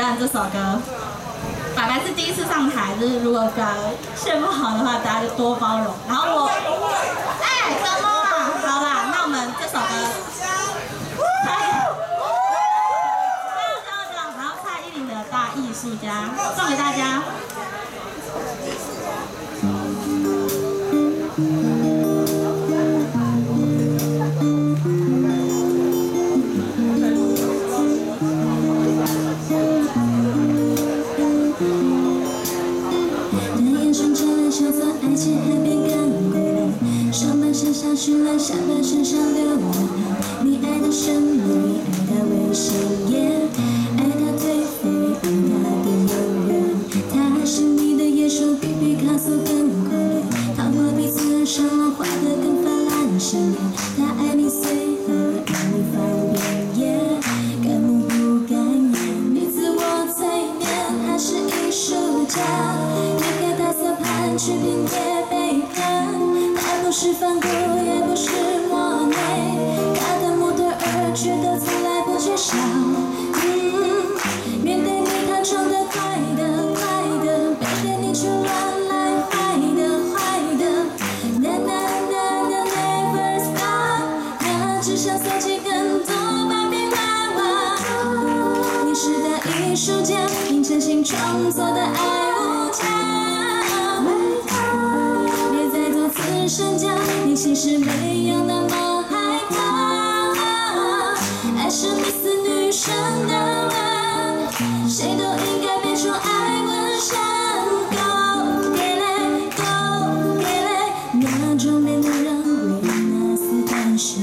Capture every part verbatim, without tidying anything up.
然这首歌，白白是第一次上台，就是如果表现不好的话，大家就多包容。然后我，哎，什么啊？好啦，那我们这首歌，蔡，然后蔡依林的《大艺术家》送给大家。 爱情海边干归来，上半身下去了，下半身上流了汗。你爱他神秘，爱他危险，爱他颓废，爱他变诱人。他还是你的野兽，比毕卡索更狂野。倘若彼此上网画得更泛滥鲜艳，他爱你随和，爱你翻遍，敢怒不敢言，你自我催眠，他是艺术家。去拼贴背叛，他不是反骨，也不是魔内，他的模特儿却都从来不缺少。嗯，面对你他装得快的快的，背对你却乱来坏的坏的。Na na na na never stop， 他只想搜集更多芭比娃娃。你是大艺术家，并真心创作的爱无价。此生家，你其实没有那么害怕。爱是迷死女生的吻，谁都应该别说爱纹身。Go get it, go get it， 那种美能让维纳斯诞生。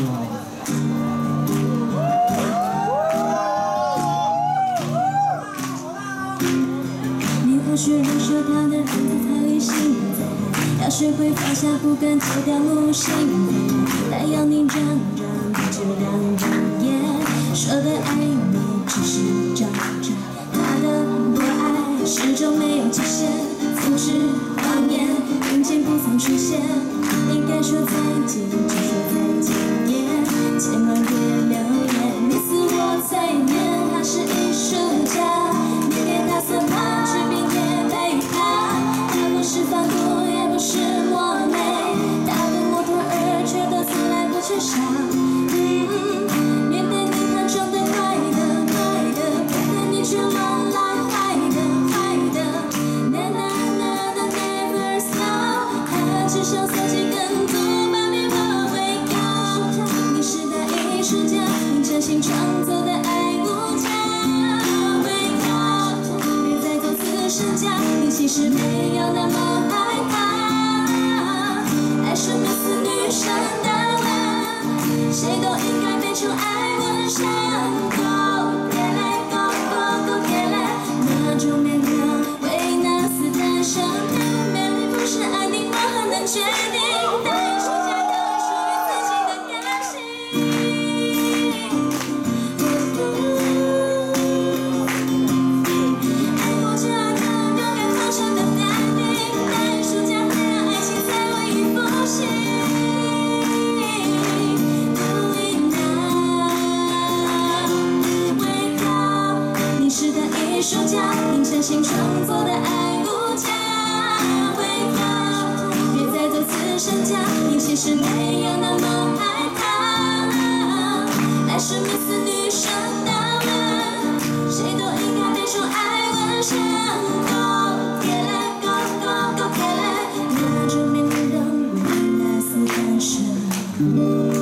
你或许忍受他的日子太违心。要学会放下，不敢丢掉木星。但要你让让，就让让耶。说的爱你，只是照着他的多爱，始终没有极限。复制谎言，并肩不曾出现。应该说再见，就说再见耶。千万别留言，你自我催眠，他是艺术家。你给他色盘，去并肩背叛，他不是反骨。是我美，他的模特儿却都从来不缺少。嗯，面对你他装得快的快的，背对你却乱来坏的坏的。Na na na na never stop， 他只想搜集更多芭比娃为高。你是大艺术家，你真心创作的爱无价为高。别再做慈善家，你其实没有那么害怕。是迷死女生的吻，谁都应该变出爱纹身。Go get it, go go go get it， 那种面容维纳斯诞生，美丽不是爱你，我很难决定。大艺术家有属于自己的个性。爱不就爱看，勇敢放手的淡定。大艺术家会让爱情再为一复兴。你是大艺术家，并真心创作的爱无价为高。别再做慈善家，你其实没有那么害怕。爱是迷死女生的吻，谁都应该别说爱纹身。Go get it, go go go get it， 那种面容维纳斯诞生。